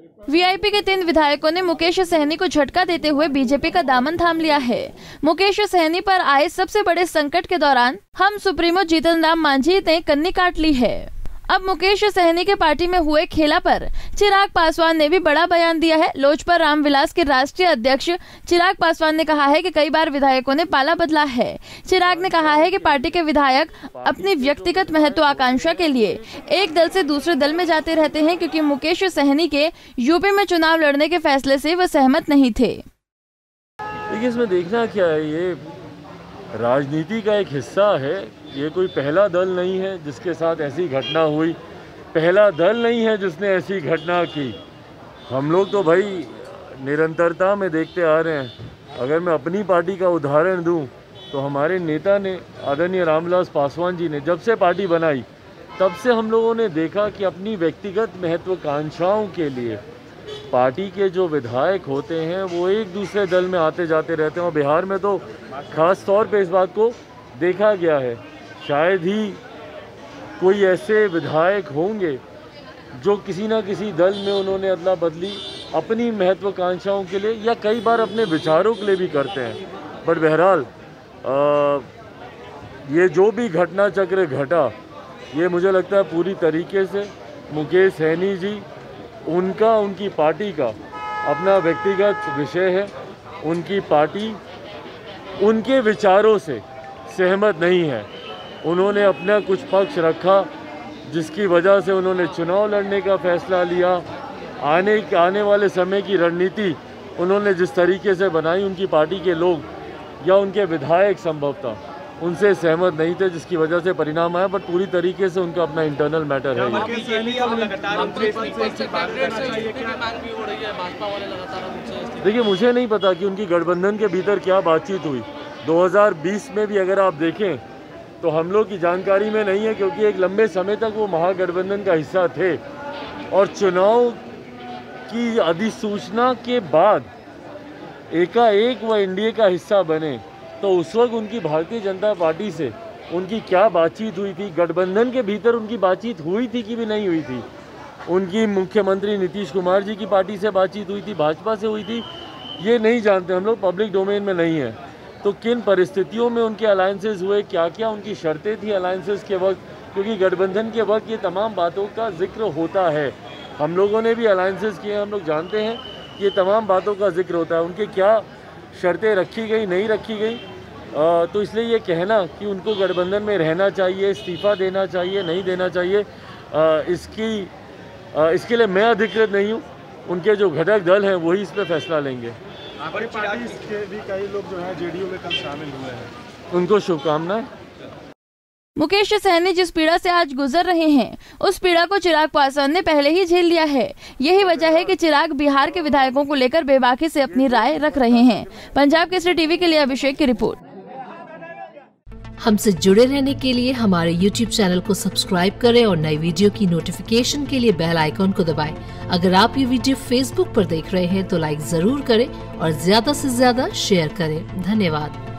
VIP के 3 विधायकों ने मुकेश सहनी को झटका देते हुए बीजेपी का दामन थाम लिया है। मुकेश सहनी पर आए सबसे बड़े संकट के दौरान हम सुप्रीमो जीतन राम मांझी ने कन्नी काट ली है। अब मुकेश सहनी के पार्टी में हुए खेला पर चिराग पासवान ने भी बड़ा बयान दिया है। लोजपा रामविलास के राष्ट्रीय अध्यक्ष चिराग पासवान ने कहा है कि कई बार विधायकों ने पाला बदला है। चिराग ने कहा है कि पार्टी के विधायक अपनी व्यक्तिगत महत्वाकांक्षा के लिए एक दल से दूसरे दल में जाते रहते हैं, क्योंकि मुकेश सहनी के यूपी में चुनाव लड़ने के फैसले से वह सहमत नहीं थे। देखिए, इसमें देखना क्या है, ये राजनीति का एक हिस्सा है। ये कोई पहला दल नहीं है जिसके साथ ऐसी घटना हुई, पहला दल नहीं है जिसने ऐसी घटना की। हम लोग तो भाई निरंतरता में देखते आ रहे हैं। अगर मैं अपनी पार्टी का उदाहरण दूं तो हमारे नेता ने, आदरणीय रामविलास पासवान जी ने, जब से पार्टी बनाई तब से हम लोगों ने देखा कि अपनी व्यक्तिगत महत्वाकांक्षाओं के लिए पार्टी के जो विधायक होते हैं वो एक दूसरे दल में आते जाते रहते हैं। और बिहार में तो खास तौर पे इस बात को देखा गया है। शायद ही कोई ऐसे विधायक होंगे जो किसी ना किसी दल में उन्होंने अदला बदली अपनी महत्वाकांक्षाओं के लिए या कई बार अपने विचारों के लिए भी करते हैं। बट बहरहाल ये जो भी घटना चक्र घटा, ये मुझे लगता है पूरी तरीके से मुकेश सहनी जी, उनका, उनकी पार्टी का अपना व्यक्तिगत विषय है। उनकी पार्टी उनके विचारों से सहमत नहीं है। उन्होंने अपना कुछ पक्ष रखा जिसकी वजह से उन्होंने चुनाव लड़ने का फैसला लिया। आने वाले समय की रणनीति उन्होंने जिस तरीके से बनाई, उनकी पार्टी के लोग या उनके विधायक संभवतः उनसे सहमत नहीं थे, जिसकी वजह से परिणाम आया। बट पूरी तरीके से उनका अपना इंटरनल मैटर है। देखिए, मुझे नहीं पता कि उनकी गठबंधन के भीतर क्या बातचीत हुई। 2020 में भी अगर आप देखें तो हम लोग की जानकारी में नहीं है, क्योंकि एक लंबे समय तक वो महागठबंधन का हिस्सा थे और चुनाव की अधिसूचना के बाद एकाएक वह एनडीए का हिस्सा बने। तो उस वक्त उनकी भारतीय जनता पार्टी से उनकी क्या बातचीत हुई थी, गठबंधन के भीतर उनकी बातचीत हुई थी कि भी नहीं हुई थी। उनकी मुख्यमंत्री नीतीश कुमार जी की पार्टी से बातचीत हुई थी, भाजपा से हुई थी, ये नहीं जानते हम लोग, पब्लिक डोमेन में नहीं है। तो किन परिस्थितियों में उनके अलायंसेस हुए, क्या क्या उनकी शर्तें थी अलायंसेस के वक्त, क्योंकि गठबंधन के वक्त ये तमाम बातों का जिक्र होता है। हम लोगों ने भी अलायंसेस किए, हम लोग जानते हैं कि ये तमाम बातों का जिक्र होता है। उनके क्या शर्तें रखी गई, नहीं रखी गई, तो इसलिए ये कहना कि उनको गठबंधन में रहना चाहिए, इस्तीफा देना चाहिए, नहीं देना चाहिए, इसके लिए मैं अधिकृत नहीं हूँ। उनके जो घटक दल हैं वही इस पर फैसला लेंगे। बड़ी पार्टी के भी कई लोग जो हैं जेडीयू में कल शामिल हुए हैं, उनको शुभकामनाएं। मुकेश सहनी जिस पीड़ा से आज गुजर रहे हैं, उस पीड़ा को चिराग पासवान ने पहले ही झेल लिया है। यही वजह है कि चिराग बिहार के विधायकों को लेकर बेबाकी से अपनी राय रख रहे हैं। पंजाब केसरी टीवी के लिए अभिषेक की रिपोर्ट। हमसे जुड़े रहने के लिए हमारे YouTube चैनल को सब्सक्राइब करें और नई वीडियो की नोटिफिकेशन के लिए बेल आइकॉन को दबाएं। अगर आप ये वीडियो Facebook पर देख रहे हैं तो लाइक जरूर करें और ज्यादा से ज्यादा शेयर करें। धन्यवाद।